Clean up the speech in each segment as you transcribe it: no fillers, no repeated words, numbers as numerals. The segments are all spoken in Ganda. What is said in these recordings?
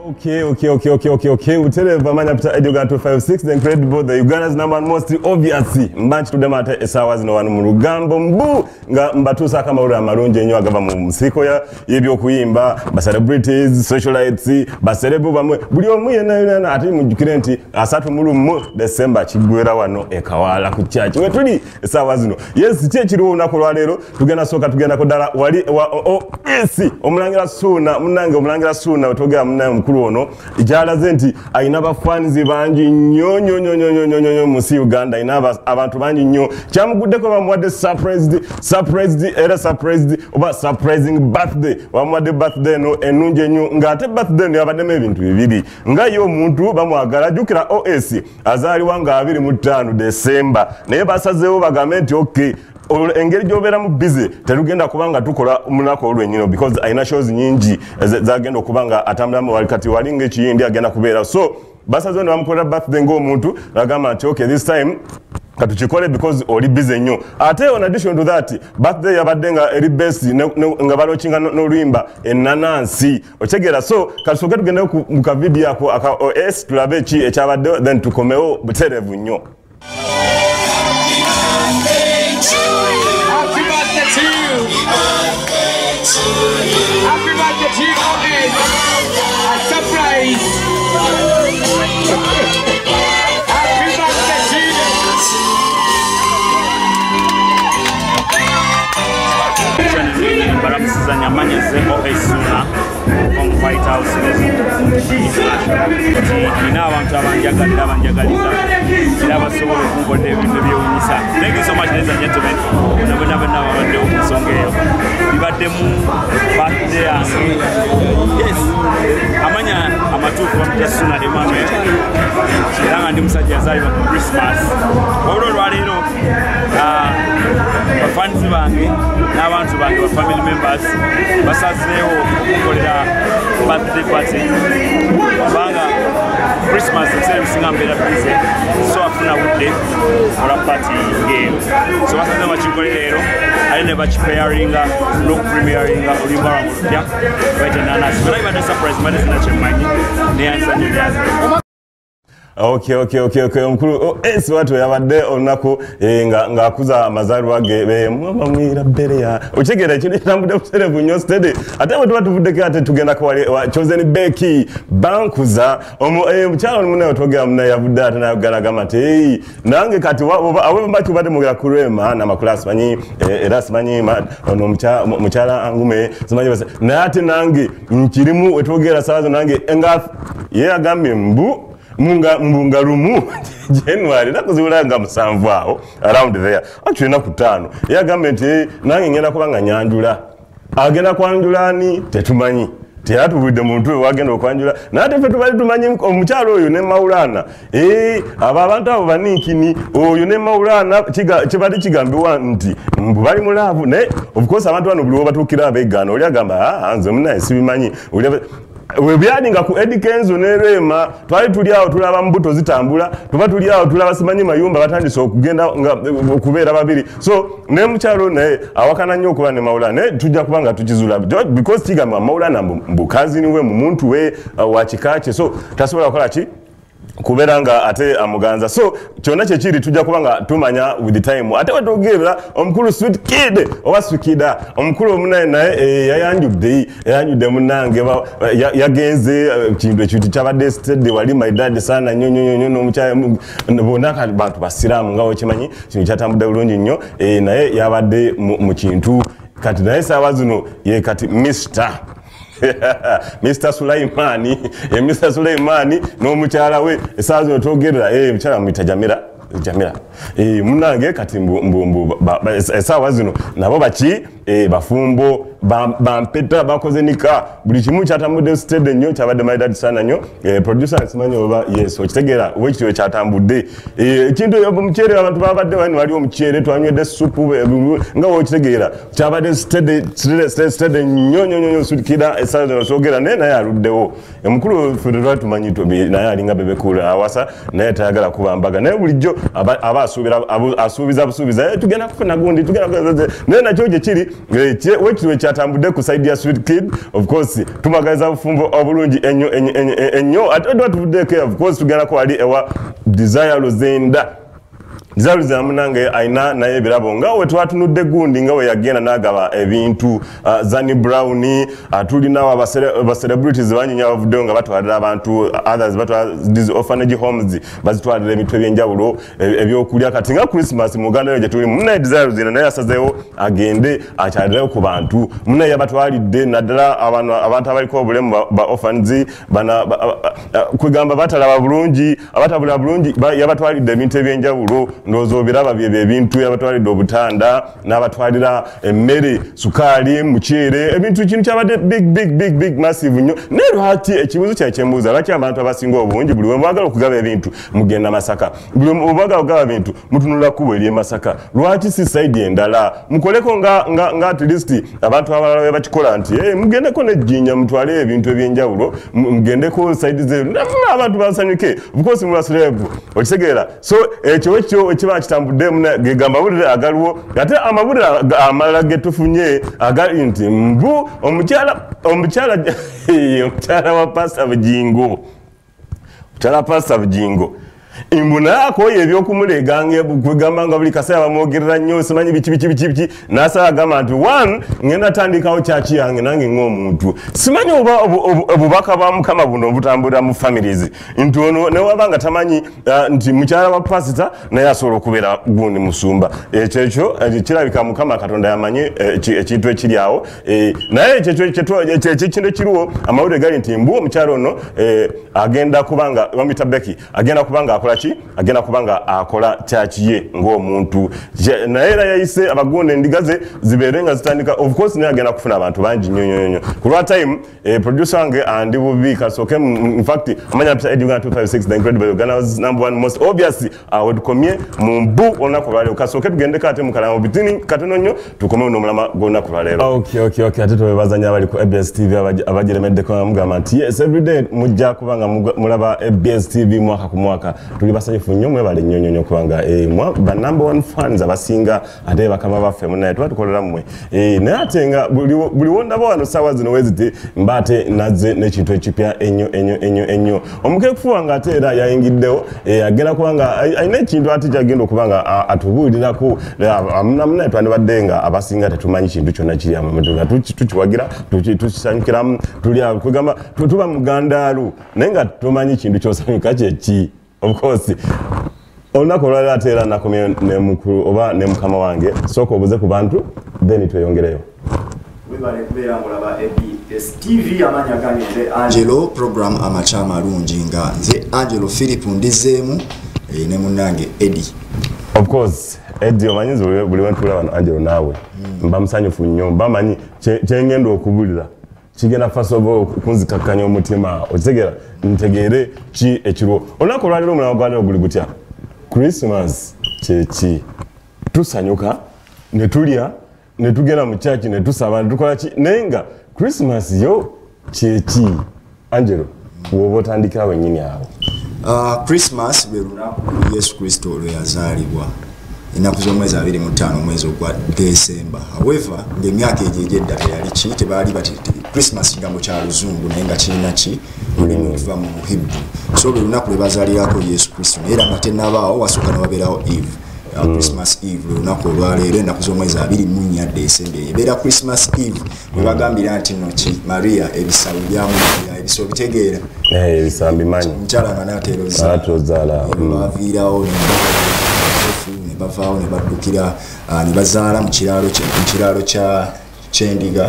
Okay. Utere Vamanya Peter Ediogan 256, the incredible, the Uganda's number one most obviously. Mbanchi to them at Esawas no one Murugambo Mbu, Mbatusa Kamaura Marunje Nyo Agava Musikoya, Yebio Kuimba, celebrities, socialites, Baserebu Bamwe, Burio Muyana, Ati Mujukirenti, Asatu Muru December, Chiguera Wano, Ekawala Kuchachi. We're pretty Esawazino. Yes, Chichiru Nakolero, Tugana Soka Tugana Kodara, Wali, Esi, Omlangira Suna, Munanga Suna, Toga Mkuru. Ijala zenti ainaba fans banji nyo musi Uganda inaba abantu banji nyo chamugudeko bamwade surprised oba surprising birthday bamwade birthday no enunje nyo ngate birthday no yabadde ebintu bibiri nga yo muntu bamwagala jukira OS azali wanga 25 December naye basazeewo bagamenti okay engeri jobera mu busy terugenda kubanga tukola munako olwenyino because aina shows nyingi zagenda kubanga atambula mu walikati walinge kiyindi agenda kubera so basazo ndo bamukora birthday ngo omuntu agamba nti okay this time katuchikole because oli busy nyo ate on addition to that birthday yabadde nga eri best nga balochinga n'oluyimba enanansi ochegera so kasuke tugenda mu ka video yako aka OS tulabe ki ekyabadde then tukomeo buterevu nyo. From White House thank you so much, ladies and gentlemen. Yes, Amanya Amatu from Jasuna Emmanuel. Shiranga ndi musajja yazaliwa ku Christmas. Olwalero bafanzi bange n'abantu bange ba family members basazeewo okukolera birthday party kubanga Christmas ekiseera mbeera busy so afuna budde ola party ng'eyo so basazeewo bakikolera leero ali ne bakipeyaringa n'okupremieringa oluyimba lwange olupya baita nanasi balabi badde surprise badde sinakyemanyi neyanzanyo lyaze. Okay. Mkulu esi watu yabadde olunaku nga akuza amazaalibwa ge mama mwira bereya ochegera kino tambudde buterevu nnyo steady ate bwe tuba tuvuddeko ate tugenda kwa Chosen Becky bankuza mukyalo munayo twogera munayo yavudde ate nayogala gamba nti nange kati awe mbaki badde mugera kulwema n'amakula simanyi era simanyi mukyala angume simanyi basa naye ate nange nkirimu wetwogera saazo nange nga ye agambye Mbunga rumu January nakuzibulanga musanvu awo around there actually naku 5 ya government nange ngenda kubanga nyanjula agenda kwanjulani tetumanyi teatubudde muntu wagenda okwanjula nate fe tubali tumanyi omukyalo oyo ne Maulana abantu abo baninkini oyo ne Maulana kibali kigambiwa nti bali mulavu ne of course abantu bano buli obatukira abegana oli agamba nze munaye sibimanyi we byadinga ku Eddie Kenzo ne Rema twali tuli awo tulaba mbuto zitambula tuba tuli awo tulaba simanyi mayumba batandise okugenda okubeera babiri so ne mukyalo naye awakana nnyo okuba ne Maulana naye tujja kubanga tukizula because kigamba Maulana mbukazi niwe mu muntu we wakikakye so tasobola kukola ki kuberanga ate amuganza so kyonna kyekiri tujja kubanga tumanya with the time ate wetogera omukulu sweet kid oba swikida omukulu omunaye naye yayanjudde munange yagenze kintu ekintu kyabadde steady wali my dad sana nnyo n'omukyala bonaka bantu basiraamu nga wekimanyi kintu kyatambudde bulungi nnyo naye yabadde mu kintu kati naye saawa zino ye kati Mr. Sulaimani no mukyala we esazo togerera mukyala mwita Jamila munange kati mbu esawa zino nabo baki bafumbo bampeta bakoze nika buli kimu kyatambudde steady nnyo kyabadde my dad sana nnyo producer simanyi oba yes okitegera wekityo kyatambudde ekintu omukyere abantu babadde wali omukyere twanywedde supu nga wokitegera kyabadde steady nnyo sukida esazo sogera naye aluddewo omukulu federal tumanyi naye alinga bebekula awasa naye tayagala kubambaga naye bulijjo aba asuubiza tugenda kufuna gundi tugenda naye nakyo gye kiri wekiwe kyatambudde ku side ya Sweet Kid. Of course tumagaliza bufumbo obulungi ennyo ate tuvuddeko of course tugenda ko ali ewa Desire Luzenda. Desire Luzenda munange aina naye birabo nga we twatunudde gundi nga we yagenda nagaba ebintu Zanny Brown tulina aba celebrities banyinya bavuddeyo nga batwalira abantu others batwalira these orphanage homes bazitwalira emitwe by'enjawulo ebyokulya kati nga Christmas mu Uganda gye tuli munne Desire Luzenda naye asazeewo agende akyalireyo ku bantu munne yabatwalidde naddala abantu abaliko obulemu ba orphans kwegamba batalaba bulungi abatabula bulungi yabatwalidde ebintu eby'enjawulo ndozo biraba bye ebintu yabatwalidde obutanda n'abatwalira emmere sukaali muceere ebintu kintu kyabadde big massive nnyo nero hati ekibuzo kyembuuza lwaki abantu abasinga obungi buli we mwagala okugaba ebintu mugenda Masaka buli mwagala okugaba ebintu mutunula kubo eri Masaka lwaki si side endala mukoleko nga at least abantu abalala bakikola nti mugendeko nejjinya mutwale ebintu ebyenjawulo mugendeko side ze abantu basanyuke of course mu celeb okitegeera so ekyo ekiba kitambudde gegamba bulire agaliwo ate amabulire amalala getufunye agali nti mbu omukyala wa Pastor Bujingo imbunako yebyokumuleganga kwegamba nga buli kaseera bamwogerera nnyo simanyi biki nasala agamba nti one ngenda tandikawo kyaki yange nange ng'omuntu simanyi oba obubaka bwa Mukama buno obutambulira mu families nti ono newabanga tamanyi nti mukyala wa pasita naye asobola okubeera gundi musumba ekyo kirabika Mukama Katonda yamanye ekintu ekiri awo naye ekyo kiriwo amawulire gali nti mbu omukyala ono agenda kubanga bamwita Becky agenda kubanga agenda kubanga akola kyakiye ng'omuntu naye era yayise abagonde endigaze zibeere nga zitandika of course naye agenda kufuna abantu bangi nnyo ku lwa time producer wange andi bubi kasooke in fact amanya pisa Eddie 256 the incredible Ugana's #1 most obviously awedukomye mu mbu olunaku lwaleero kasooke tugende kate mukalama bitini katono nnyo tukome n'omulama gw'olunaku lwaleero okay ate twebazanya abali ku ABS TV abagiremeddeko mugamba nti yes everyday mujja kubanga mulaba ABS TV mwaka ku mwaka tuli basanyufu nnyo mwebale nnyo kubanga ba number 1 fans abasinga ate bakama baffe munaye twatukolera mmwe naye ate nga buli wondaba wano sawa zino weziti mbate naze n'ekintu ekipya ennyo omukeekufu nga ate era yayingiddewo agenda kubanga ayina ekintu ate kyagenda okubanga atubuulirako munaye twandibadde nga abasinga tetumanyi kintu kyonna kiri amametuga tukiwagira tukisanyukiramu kwegamba tuba mugandaalu naye nga tumanyi kintu kyosanyuka kyeki of course olunaku olwaliro ate era nakomye nemukulu oba ne mukama wange sooka obuze ku bantu then tweyongereyo webale kubeera mulaba ABS TV amanya ganinde Angelo program amachama alungi nga nze Angelo Philip ndizeemu ne munange Eddie of course Eddie omanyizi buli wentula wano Angelo naawe mba musanyufu nnyo mba manyi kyengenda okubulira kigenda fasobo kunzikakkanya omutima okitegera ntegeere ki ekirwo olunaku olwaliro omulama gwaliro guli gutya Christmas kyeki tusanyuka ne tulya ne tugenda mu church ne tusaba ne tukola ki naye nga Christmas yo kyeki Angelo woba otandikira wennyini awo Christmas lwe lunaku Yesu Kristo lwe yazaalibwa ennaku z'omwezi 25 omwezi ogwa December however ng'emyaka egyo egyedda teyali ki tebaali bati Christmas kigambo kya luzungu naye nga kirina ki olulimi oluva mu Hebrew so lwe lunaku lwe bazaalirako Yesu Kristo naye era nga tennabaawo wasooka ne wabeerawo Eve Christmas Eve lwe lunaku olwaleero ennaku z'omwezi 24 December ebeera Christmas Eve bwe bagambira nti nno ki Maria ebisabo byamu ebisabo bitegeera ebisabo bimanyi mukyala nga n'ateerozaala baviirawo ne bavaawo ne baddukira ne bazaala mu kiraalo ky'endiga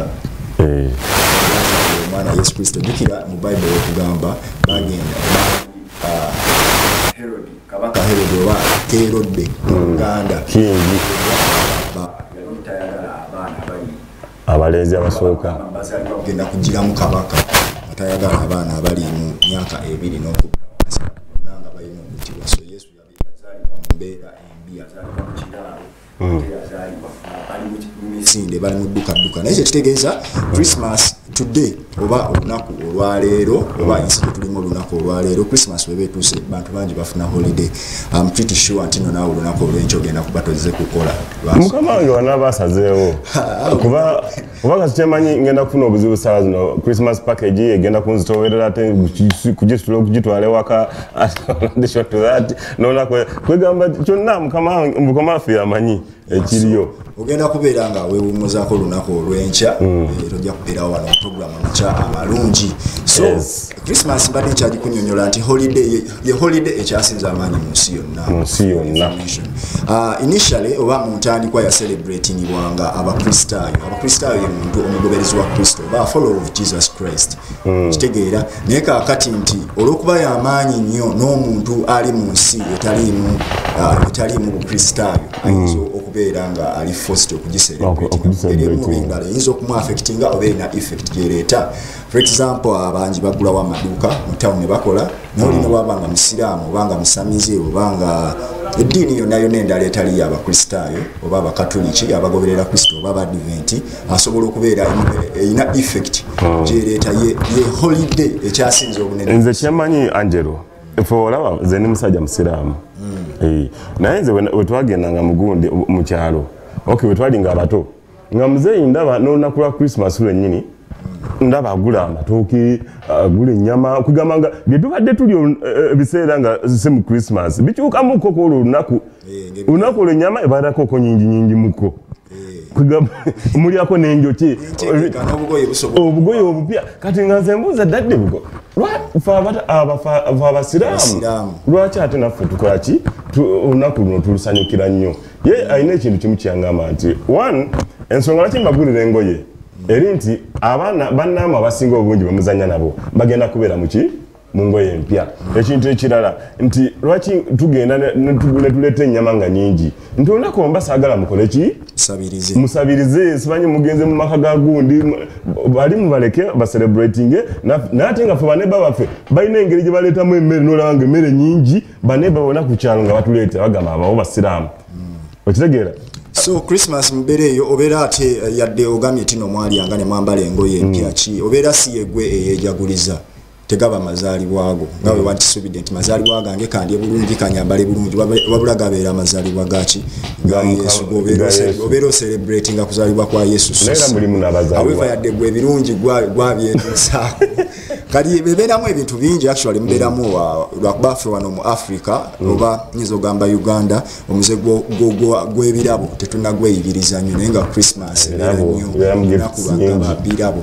omwana Yesu Kristo jjukira mu Bible okugamba bagenda Herod kabaka Herod oba Herode Uganda kingi abalezi abasooka bagenda kugiramu kabaka atayagala abaana abali mu myaka 2 n'okubanga balina omutiwa so Yesu yazaalibwa mu mbeera embi yazaalibwa mu kiraalo yazaalibwa bali mu misinde bali mu dduka naye kitegeeza Christmas today oba olunaku olwaleero oba ensi tulimu olunaku olwaleero Christmas webe tuse bantu bangi bafuna holiday. I'm pretty sure ntino nawe olunaku olw'enkyo ogenda kuba tozize kukola. Mukama wange wanaabasazeewo kuba kasitemanyi ngenda kufuna obuzibu ssaawa zino Christmas package egenda kunzitowerera ate kugisitula okugitwala ewaka nona kwegamba kyonna Mukama waffe amanyi ekiriyo. Ogenda kubeera nga weewummuzaako olunaku olw'enkya tojja kubeerawo wano program omukya amalungi. So Christmas mbadde nkyagikunyonyola nti ye holiday ekyasinza amaanyi mu nsi yonna. Initially oba mu ntandikwa ya celebratingibwanga abakristaayo ye muntu omugoberezi wa Kristo oba follower of Jesus Christ. Kitegeera naye kaakati nti olw'okuba y'amaanyi nnyo n'omuntu ali mu nsi etaliimu bukristaayo ayinza okubeera nga ali forced okugiselebratingabengalo eyinza okumuaffectinga oba erina effect gyereeta. For example abangi bagulawo amaduuka mu town ne bakola n'olina wabanga musiraamu obanga musamize obanga eddiini yonna endala etali y'abakristaayo oba abakatoliki abagoberera Kristo oba abadiventi asobola okubeera erina effect gyereeta ye holiday ekyasinza obunene. Nze kyemanyi Angelo efo olaba nze ndi musajja musiraamu naye nze wetwagendanga mugundi mu kyalo wetwalinga abato nga muzeeyi ndaba n'olunaku lwa Christmas lwennyini ndaba agula amatooke agula ennyama okugamba nga bye tubadde tuli ebiseera nga si mu Christmas bikyukamuko olwo olunaku olwo ennyama ebaddako nyingi muko kugamba mulyako n'enjoki obugoye obupya kati nga nze mbuuza ddadde bugo abasiraamu lwaki ate naffe tukola ki olunaku luno tulusanyukira nnyo. Ye alina ekintu kimu kyangamba nti one ensonga lwaki mbagulira engoye eri nti abaana bannaamu abasinga obungi bemuzanya nabo bagenda kubeera muki mu ngoye empya. Ekintu ekirala nti lwaki tugenda ne tuleeta ennyama nga nyingi nti olunaku omba saagala mukole ki musabirize simanyi mugenze mu maka ga gundi bali mubaleke baselebratinge nate nga fe baneba baffe balina engeri gye baleetamu emmere n'olaba nga emmere nyingi baneba bona ku kyalo nga batuleeta bagamba abawo basiraamu okitegeera. So Christmas mbere eyo obeera ate yadde ogamye tino mwali anga ne mwambala engoye empya ki obeera si yegwe eyejaguliza tegaba mazaalibwago nga bwe wantisubidde nti mazaalibwa gange kandye bulungi kanyambale bulungi wabula gabeera amazaalibwa gaki ga Yesu obeera celebrating kuzaalibwa kwa Yesu. However yadde gwe birungi gwabyetuusaako kali bebeeramu ebintu bingi actually mubeeramu lwakuba ffe wano mu Africa oba nyinza ogamba Uganda omuze gw'ebirabo tetunnagweyigiriza nnyo naye nga Christmas ebeera nnyo olunaku lwagaba birabo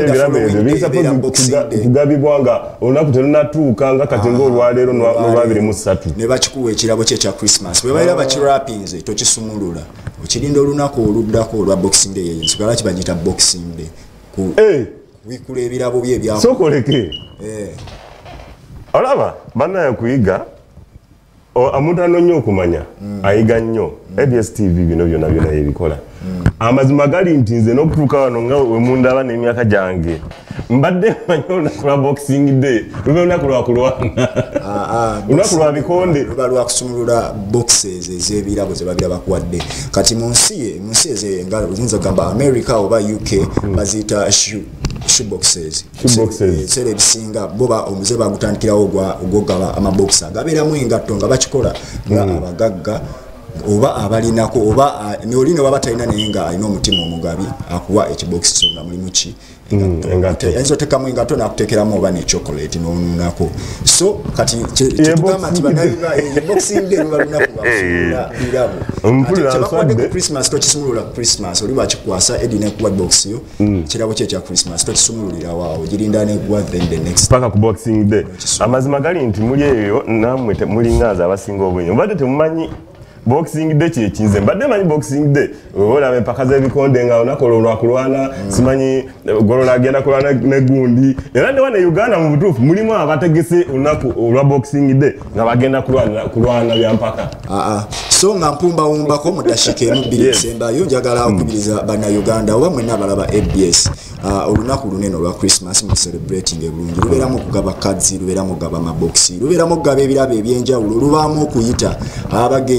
kugabibwanga olunaku terunatuuka nga kati ng'olwaleero n'olwa23 ne bakikuwa ekirabo kye ekya Christmas bwe baira bakirapinze tokisumulula okirinda olunaku oluddako olwa Boxing Day yensobola lwaki bagiyita Boxing Day wikula ebirabo bye ebya sokoleke olaba bannaye kuyiga omuntu anoonya okumanya ayiga nnyo ABS-TV bino byonna ebikola amazima gali nti nze n'okutuuka wano nga wemundaba n'emyaka gyange mbadde manyi olunaku lwa Boxing Day lube olunaku lwakulwana olunaku lwa bikonde luba lwakusumulula boxes ez'ebirabo ze babira bakuwadde kati mu nsi ezo oyinza gamba America oba UK baziyita shoe boxes sera ebisinga boba omuze bagutandikirawo ogwogaba amabox agabeeramu engatto nga bakikola nga abagagga oba abalinako oba neolina oba batalina naye nga alina omutima omugabi akuwa ekibox kyo nga mulimu ki enzo tekamu engato nakutekeramu oba ne chocolate n'onunako so kati kyetugamba nti Boxing Day luba lunaku lwakusumula birabo Christmas tokisumulula Christmas oli bakikwasa edi nekuwa box yo kirabo kye kya Christmas tokisumululira waawo girinda negwa then the next paka ku Boxing Day amazima gali nti muli eyo namwe mulingaza abasinga obwenyo mbadde temumanyi Boxing Day kyekinze mbadde manyi Boxing Day olaba empaka z'ebikonde nga onakola olwakulwana simanyi golola agenda kulwana negundi era ne wana Uganda mu butuufu mulimu abategese olunaku olwa Boxing Day nga bagenda kulwana byampaka so nga mpumbawumbako mudashike emubiri esembayo njagala okubiriza bana Uganda oba mwenna abalaba ABS olunaku lunene olwa Christmas mu celebrating ebulungi lubeeramu okugaba cards lubeeramu okugaba amaboxi lubeeramu okugaba ebirabo ebyenjawulo lubaamu okuyita abagenyi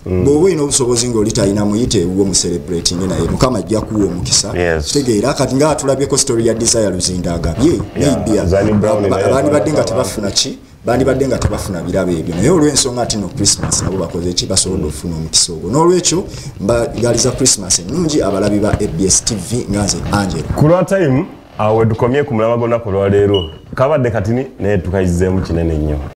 bw'oba olina obusobozi ng'oli talina muyite ewuwo mu celebrating naye mukama ajja kuwa omukisa kitegeera kati nga tulabyeko story ya Desire Luzinda agabye abaani badde nga tebafuna ki bandibadde nga tebafuna birabo ebyo naye olw'ensonga ati no Christmas nabo bakoze eki basobodde okufuna omukisa ogwo n'olwekyo mbagaliza Christmas ennungi abalabi ba ABS TV nga nze Angelo ku lwa time awo wetukomye ku mulama gonna ku lwaleero kabadde katini naye tukayizeemu kinene nnyo.